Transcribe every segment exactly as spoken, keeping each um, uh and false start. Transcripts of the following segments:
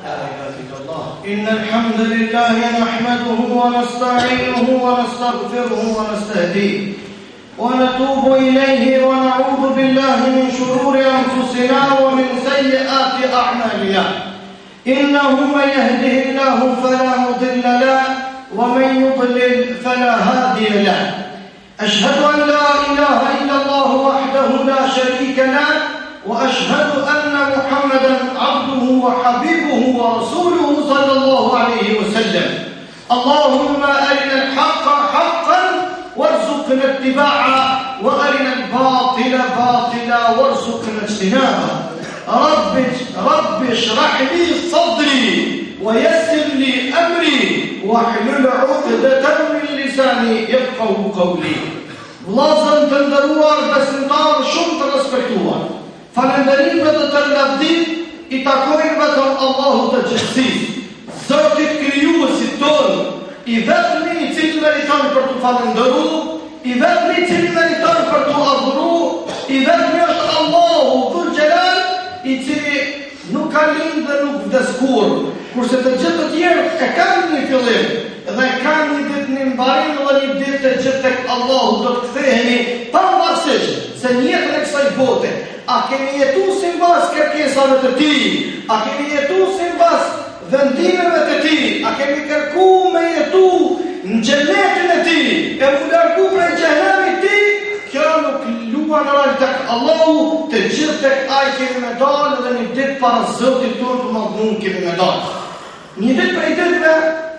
إن الحمد لله نحمده ونستعينه ونستغفره ونستهديه ونتوب إليه ونعوذ بالله من شرور أنفسنا ومن سيئات أعمالنا. إنه من يهده الله فلا مضل له ومن يضلل فلا هادي له. أشهد أن لا إله إلا الله وحده لا شريك له وأشهد أن محمدًا عبده وحبيبه ورسوله صلى الله عليه وسلم. اللهم أرنا الحق حقًا وارزقنا اتباعه وأرنا الباطل باطلا وارزقنا اجتنابه. رب رب اشرح لي صدري ويسر لي أمري واحلل عقدة من لساني يفقهوا قولي. Vllazën të nderuar besimtar, shumë të respektuar, falënderimet dhe të lavdit i takojnë vetëm Allahut të gjithësisë, Zotit krijuesit tonë, i vetmi i cili meriton për të falëndëruar, i vetmi i cili meriton për të adhuruar, i vetmi është Allahu Dhul Jalal, i cili nuk ka lindë dhe nuk vdes kurrë, kurse të gjithë të tjerë e kanë një fillim dhe kanë një ditë në mbarim dhe një ditë të gjithë tek Allahu do të kthehemi pavarësisht se në jetën e kësaj bote a kemi jetuar sipas kërkesave të tij, a kemi jetuar sipas vendimeve të tij, a kemi kërkuar me jetu në xhenetin e tij e u largu prej xhenemit të tij, kjo nuk luan rol tek Allahu, të gjithë tek ai kemi me dalë dhe një ditë para Zotit tonë të madhun kemi me dalë. Një ditë prej ditëve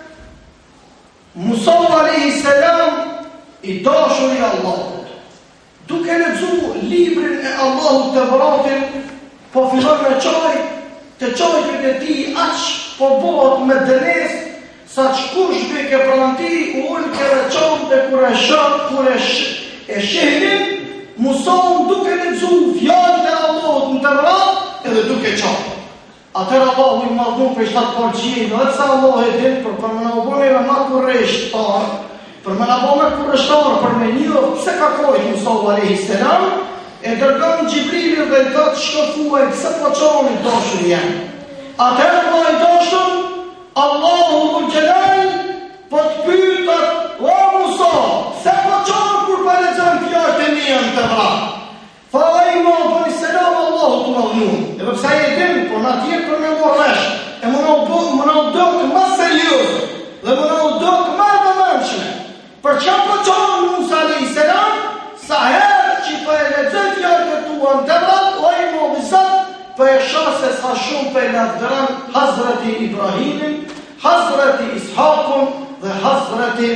Musa alayhi salam i dashur i Allahut, duke lexuar librin e Allahut të vërtetin, po fillon me çoj, të çojit e tij aq po bëhet me dënes, sa çkush vike pranë tij u ul ke çonte kur e shoh, kur e e shehin, Musa duke lexuar fjalët e Allahut në të vërtet edhe duke çoj. Atëra Allahu i madhun për shtatë përgjim, dhe sa Allah e din për për më në obone me ma kurreshtar, për më në obone kurreshtar, për me një, pse ka kojtë Musa alayhi salam, e dërgon Gjibrilin dhe të të shkofuaj, pse po qoni dashur janë. Atëra Allah i dashur, Allahu Dhul Jalal, po të pyetët, o Musa, pse po qoni kur për lexon fjalët e mia në të vërtetë? Fa ai madhun i selam Allahu të madhun. E përsa e din, por në tjetë për me morresh, e më në udokë ma serios, dhe më në udokë ma dëmënshme. Për që për qonë Musa alayhi salam, sa herë që për e lexoj fjalët e tua në të vërtetë, o i modizat, për e shase sa shumë për e lavdëran Hazreti Ibrahimin, Hazreti Ishakun dhe Hazreti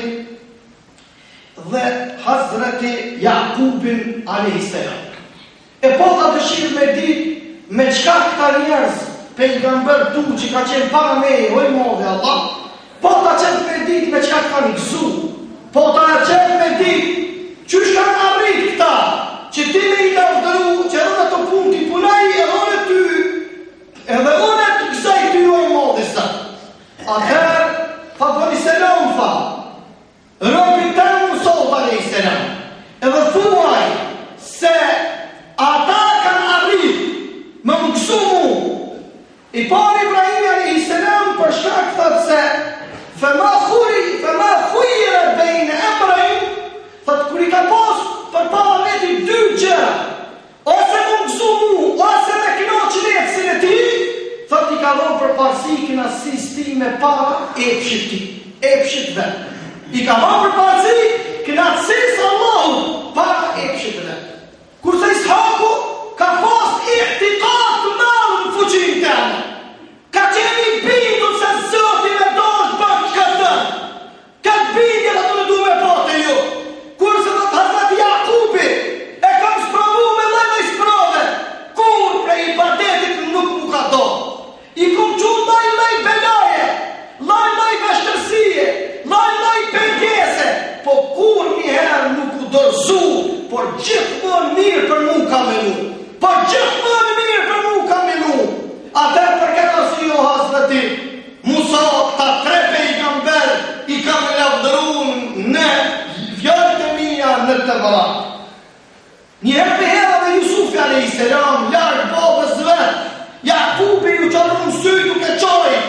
dhe Hazreti Jakubin alayhi salam. E po ta dëshirë me ditë me qka këta njerëz pejgamber tu që ka qenë para meje, o i modhe Allah, po ta qenë me ditë me qka ka një gëzu, po ta qenë me ditë që shka në arrit këta, që ti me i lavdëru, që edhe të pun t'i punaj, edhe one ty, edhe one të kësaj ty, o i modhe sa. Atëherë, fa po një selam fa, rëpit të në Musa alayhi salam, edhe thuaj se ata kanë arrit me më kësu mu. I pari Ibrahim alayhi salam për shkak thëtë se fema khuri, fema khujre bejnë emrejnë, thëtë kër i ka pas për para veti dy gjëra, ose më kësu mu, ose me knoqë letësin e ti, thëtë i ka dhonë për parësi këna sisti me para epshit ti, epshit vetë. I ka dhonë për parësi këna sisë Allahu para epshit vetë. Kurse Ishaku ka pas ihtiqat të madh në fuqinë tënde. Ka qenë i bindur se Zoti me dosh bën këtë. Ka bindje ato në duhe bote ju. Kurse do të Hazreti Jakubi e kam sprovu me lloj sprove. Kur prej ibadetit nuk mu ka do. I kom qut lloj lloj belaje, lloj lloj vështërsie, lloj lloj pengese, po kur një herë nuk u dorëzu, por gjithmonë mirë për mu ka menu. Por gjithmonë mirë për mu ka menu. Atër për këtë arsye o Hazreti Musa, ta tre pejgamber i kam lavdëruar në fjalët e mia në të vërtetë. Një herë për herë dhe Jusufi alayhi salam larg babës vet, Jakubi u çorron sy duke çoj,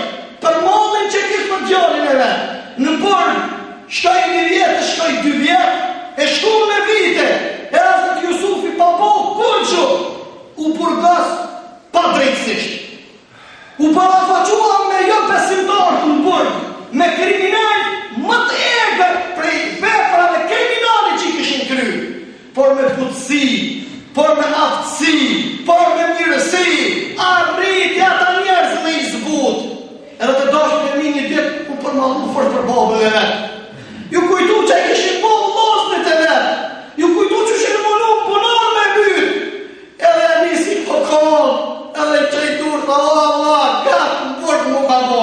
u barafaquam me jo besimtar të në burg, me kriminal më të egrë prej veprave kriminale që i kishin kry, por me putësi, por me aftësi, por me mirësi, arriti ata njerëz me i zbut. Edhe të dashur e mi një ditë u përmallu fort për babën e vetë. Ju kujtu që e kishin po losnit e vetë, ju kujtu që ishin mënu punar me byt, edhe e nisi po kohë, edhe që i dur të o Allah, gatë në burg mu ka po.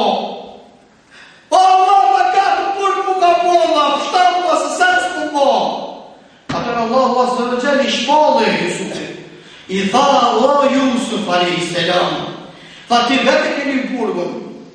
O Allah, ma gatë në burg mu ka po, Allah, pështamu ma se sens mu po. Atër Allahu Azza wa Jalla i shpallë e Jusufit. I tha Allah Jusuf alayhis salam, tha ti vete keni burgun,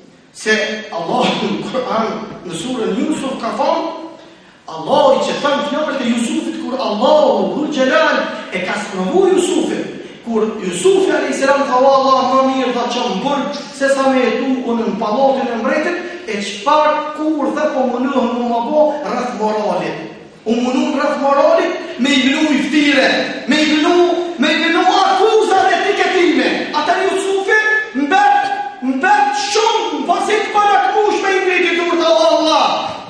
se Allah në Kur'an, në surën Jusuf ka thonë, Allah i që thënë fjalët e Jusufit, kur Allahu Dhul Jalal e ka sprovu Jusufit, kur Jusufi alayhis salam tha Allah më mirë dha që më burg, se sa me jetu unë në palatin e mbretit, e qëfar kur dhe po mënohën më më bo rrëth moralit. U mënun rrëth moralit me i bënu i ftire, me i bënu, me i bënu akuzat e etiketime. Atër Jusufi mbet, mbet shumë, pasit parakmush me i mbriti dur të Allah.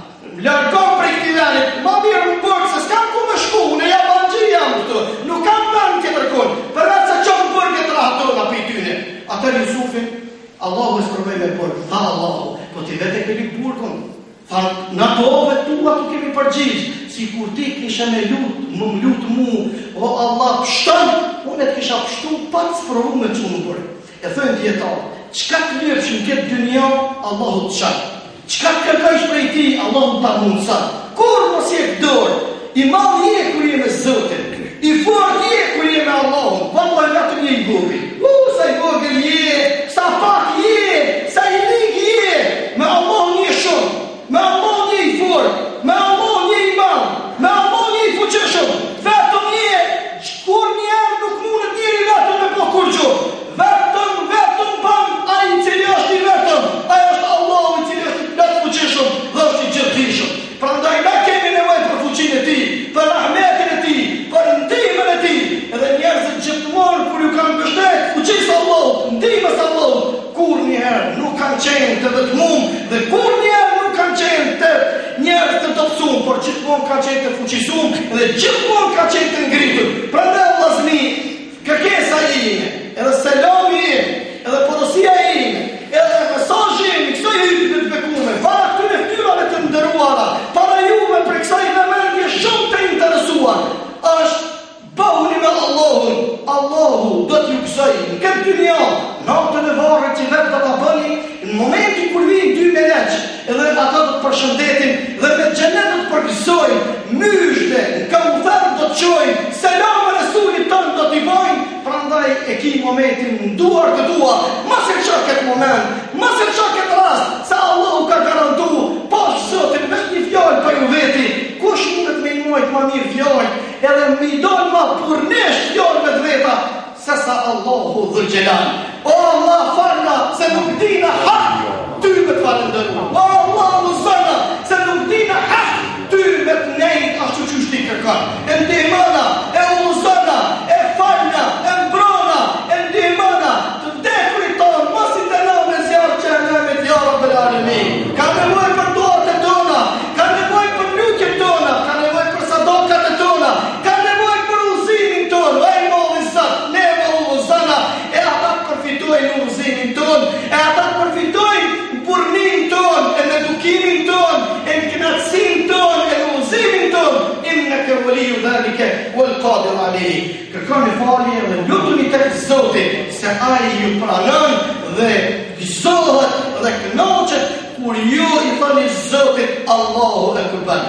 Lërgom për i këti venit, ma mirë më bërë, se s'kam ku me shku, në jabanji jam këtu, nuk kam ben të tërkun, për vetë se që më bërë këtë rahatona për i tyne. Atër Jusufi, Allahu e s'përvej me bërë, tha Allahu, po ti vete këri burkun, tha në dove tua tu kemi përgjish, si kur ti kisha me lutë, më më lutë mu, o Allah pështën, unë e të kisha pështu, pa të sprovu me që më bërë. E thënë djetarë, qka të lirëshën këtë dynja, Allahu të shanë. Qka të kërkajsh prej ti, Allahu ta mundësa. Kur mos je dorë, i madh je kur je me Zotin, i fort je kur je me Allahun, vallahi vetëm je i vogël. U, sa i vogël je, sa pak je, sa i lig je, me Allahun je shumë, me Allahun je i fort, me Allahun je i madh, me Allahun je i fuqishëm. Vetëm je, kur njerë nuk mundet njeri vetëm me po kur gjo. Vetëm, vetëm pan, a i cili është i vetëm, a i është Allahu i cili është vetë fuqishëm dhe është i gjithdijshëm. Prandaj na kemi nevojë për fuqinë e tij, për rahmetin e tij, për ndihmën e tij. Edhe njerëzit gjithmonë kur ju kanë mbështetur fuqisë Allahut, ndihmës Allahut, kurrëherë nuk kanë qenë të vetmuar dhe kurrëherë nuk kanë qenë të njerëz të dobësuar, por gjithmonë kanë qenë të fuqisuar dhe gjithmonë kanë qenë të ngritur. Prandaj vllazëni, kërkesa ime, edhe selami im, edhe porosia ime, edhe mesazhi im, kësaj hyrje të bekuar, para këtyre ftyrave të nderuara, para juve për kësaj vëmendje shumë të interesuar, është bëhuni me Allahun. Allahu do t'ju kësaj në këtë dynja, natën e varrit që vetë do ta bëni, në momentin kur vijnë dy meleq, edhe ata do të përshëndetin dhe me xhenet do të përgëzojnë, myshte, në kamuflar do të çojnë, selam Resulit tonë do t'i bojnë. Prandaj e ki momentin në duar të tua, mos e çoj këtë moment, mos e çoj këtë rast, se Allahu ka garantuar, pas Zotin vetëm një fjalë për ju veti, kush mundet me i mojt më mirë fjalë, edhe me i dojnë ma purnesh fjalë me dhveta, se sa Allahu Dhul Jalal. O Allah falna, se nuk dina hak, ty me të falendëru. O Allah lëzëna, se nuk dina hak, ty me të nejt ashtu që shti kërkan. E ndihmana, e lëzëna, e falna, e mbrona, e ndihmana, të vdekurit tonë, mos i të nëmë e zjarë që e nëmë e tjara për alemin. Ka nevoj për duat e tona, ka nevoj për lutjet tona, ka nevoj për sadokat e tona, ka nevoj për uzimin tonë. E moli zat, ne me ulozana, e ata të përfitojnë uzimin tonë, e ata të përfitojnë burnin tonë, e në edukimin tonë, e në knatësin tonë, e në uzimin tonë. Inneke waliju dhalike wal qadir alayhi. Kërkoni falje dhe lutuni tek Zoti, se ai ju pranon dhe gëzohet dhe kënaqet kur ju i thoni Zotit Allahu Akbar.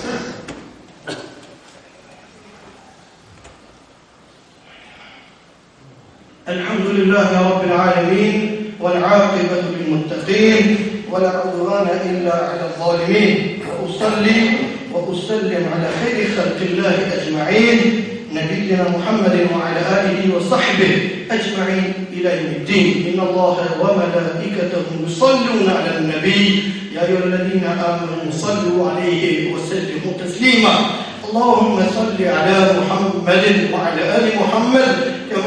الحمد لله رب العالمين والعاقبة للمتقين ولا عدوان إلا على الظالمين وأصلي وأسلم على خير خلق الله أجمعين نبينا محمد وعلى آله وصحبه أجمعين إلى يوم الدين. إن الله وملائكته يصلون على النبي يا أيها الذين آمنوا صلوا عليه وسلموا تسليما. اللهم صل على محمد وعلى آل محمد كما صليت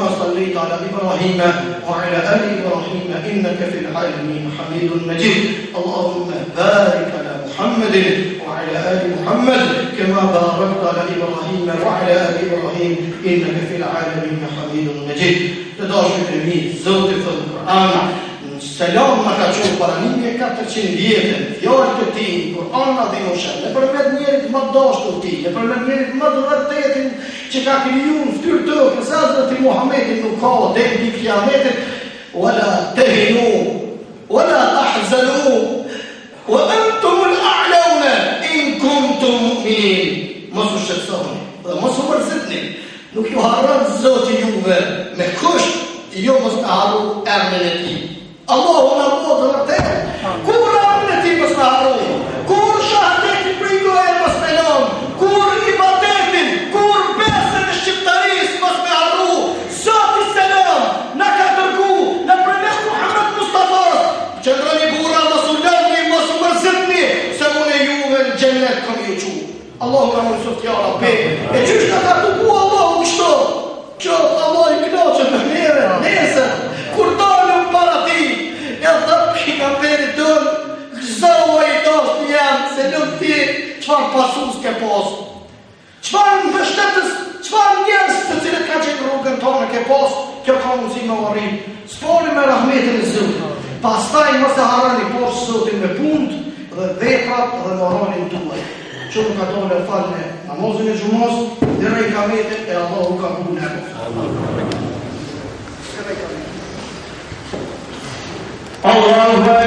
صليت على إبراهيم وعلى آل إبراهيم إنك في العالمين حميد مجيد. اللهم بارك على محمد وعلى آل محمد كما باركت على إبراهيم وعلى آل إبراهيم إنك في العالمين حميد مجيد. Të dashur të mi, Zoti thot në Kur'an, selam na ka qenë para një mijë e katërqind vjetë, fjalët e tij, Kur'ani dhe Moshe, nëpërmjet njerit më të dashur të tij, nëpërmjet njerit më të vërtetin që ka krijuar në fytyrë tokë, Hazreti Muhamedit nuk ka deri në kiametin, wala tahinu, wala tahzanu, wa antum al-a'launa in kuntum mu'minin. Mos u shqetësoni, dhe mos u mërzitni. Nuk ju harron Zoti juve me kusht, jo mos me harru emrin e tij. Allahu na bëhet vërtet. Kur emrin e tij mos me harru, kur shahadetin për gojë mos me lëm, kur ibadetin, kur besën e shqiptarisë mos me harru. Zoti selam na ka dërgu në përmes Muhammed Mustafa. Qëndroni burra mos u lëni, mos u mërzitni, se unë e juve në xhennet kam ju çu. Allahu na mëson ya Rabbi. E çish ka dërgu Allahu kështu. Që Allah i kënaqet me neve, nesër, kur dalëm para ti, e thot pejgamberi ton, gëzohu i dashur jam, se nuk ti çfarë pasus ke pas. Çfarë mbështetës, çfarë njerëz të cilët kanë qenë rrugën tonë ke pas, kjo ka mundësi me arrit. S'foli me rahmetin e Zotit. Pastaj mos e harroni poshtë Zotin me punë dhe veprat dhe moralin tuaj. Që nuk ka tonë e falë në namazin e gjumos, dhe rej kametit e Allahu ka punë e Allahu